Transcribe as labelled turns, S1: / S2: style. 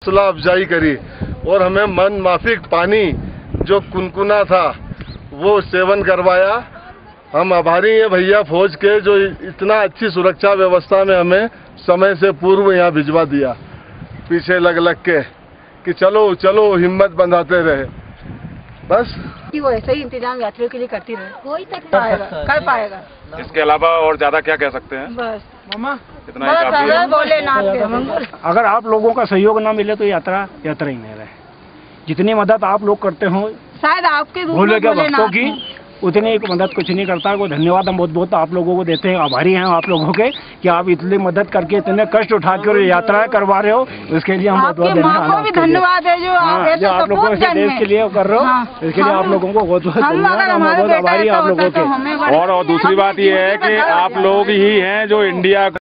S1: हौसला अफजाई करी और हमें मन माफिक पानी जो कुनकुना था वो सेवन करवाया। हम आभारी हैं भैया फौज के, जो इतना अच्छी सुरक्षा व्यवस्था में हमें समय से पूर्व यहाँ भिजवा दिया, पीछे लग के कि चलो चलो हिम्मत बंधाते रहे। बस
S2: कि वो ऐसा ही इंतजाम यात्रियों के लिए करती रहे, कोई तक कर पाएगा।
S3: इसके अलावा और ज्यादा क्या कह सकते हैं?
S2: बस
S3: इतना ही काफी है।
S2: भोलेनाथ।
S4: अगर आप लोगों का सहयोग ना मिले तो यात्रा ही नहीं रहे। जितनी मदद आप लोग करते हो
S2: शायद आपके
S4: भोले के भक्तों की, उतनी एक मदद कुछ नहीं करता। वो धन्यवाद हम बहुत बहुत आप लोगों को देते हैं, आभारी हैं आप लोगों के कि आप इतनी मदद करके इतने कष्ट उठा के यात्राएं करवा रहे हो। इसके लिए हम बहुत बहुत
S2: धन्यवाद है जो
S4: आप लोगों के देश के लिए कर रहे हो। इसके लिए आप लोगों को बहुत बहुत धन्यवाद, हम बहुत आभारी हैं आप लोगों के।
S3: और दूसरी बात ये है कि आप लोग ही हैं जो इंडिया